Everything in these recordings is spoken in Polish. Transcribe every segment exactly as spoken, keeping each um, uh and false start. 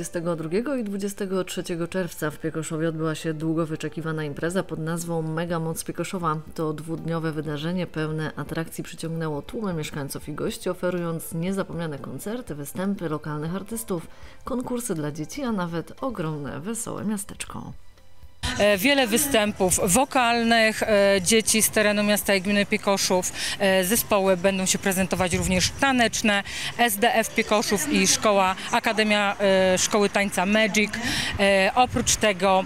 dwudziestego drugiego i dwudziestego trzeciego czerwca w Piekoszowie odbyła się długo wyczekiwana impreza pod nazwą Mega Moc Piekoszowa. To dwudniowe wydarzenie pełne atrakcji przyciągnęło tłumy mieszkańców i gości, oferując niezapomniane koncerty, występy lokalnych artystów, konkursy dla dzieci, a nawet ogromne, wesołe miasteczko. Wiele występów wokalnych dzieci z terenu miasta i gminy Piekoszów. Zespoły będą się prezentować również taneczne. S D F Piekoszów i Szkoła, Akademia Szkoły Tańca Magic. Oprócz tego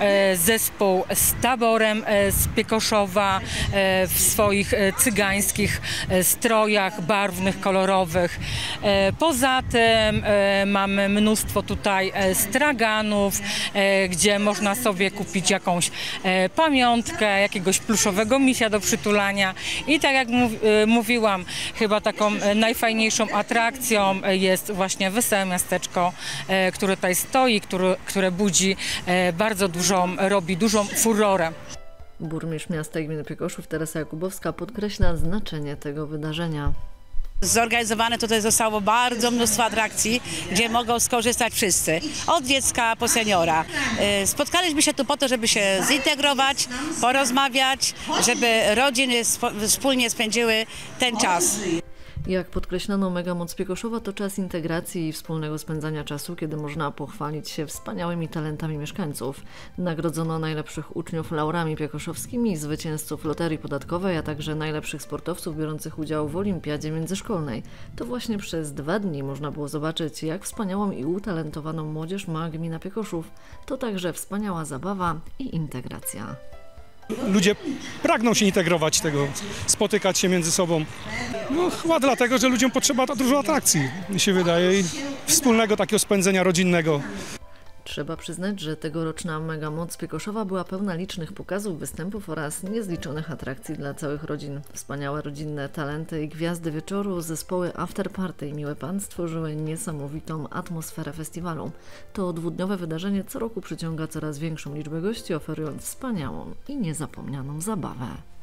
zespół z taborem z Piekoszowa w swoich cygańskich strojach barwnych, kolorowych. Poza tym mamy mnóstwo tutaj straganów, gdzie można sobie kupić jakąś e, pamiątkę, jakiegoś pluszowego misia do przytulania. I tak jak mów, e, mówiłam, chyba taką e, najfajniejszą atrakcją e, jest właśnie Wesołe Miasteczko, e, które tutaj stoi, które, które budzi e, bardzo dużą, robi dużą furorę. Burmistrz miasta i gminy Piekoszów Teresa Jakubowska podkreśla znaczenie tego wydarzenia. Zorganizowane tutaj zostało bardzo mnóstwo atrakcji, gdzie mogą skorzystać wszyscy, od dziecka po seniora. Spotkaliśmy się tu po to, żeby się zintegrować, porozmawiać, żeby rodziny wspólnie spędziły ten czas. Jak podkreślono, Mega Moc Piekoszowa to czas integracji i wspólnego spędzania czasu, kiedy można pochwalić się wspaniałymi talentami mieszkańców. Nagrodzono najlepszych uczniów laurami piekoszowskimi, zwycięzców loterii podatkowej, a także najlepszych sportowców biorących udział w olimpiadzie międzyszkolnej. To właśnie przez dwa dni można było zobaczyć, jak wspaniałą i utalentowaną młodzież ma gmina Piekoszów. To także wspaniała zabawa i integracja. Ludzie pragną się integrować tego, spotykać się między sobą. No chyba dlatego, że ludziom potrzeba dużo atrakcji, mi się wydaje, i wspólnego takiego spędzenia rodzinnego. Trzeba przyznać, że tegoroczna Mega Moc Piekoszowa była pełna licznych pokazów, występów oraz niezliczonych atrakcji dla całych rodzin. Wspaniałe rodzinne talenty i gwiazdy wieczoru, zespoły Afterparty i Miły Pan stworzyły niesamowitą atmosferę festiwalu. To dwudniowe wydarzenie co roku przyciąga coraz większą liczbę gości, oferując wspaniałą i niezapomnianą zabawę.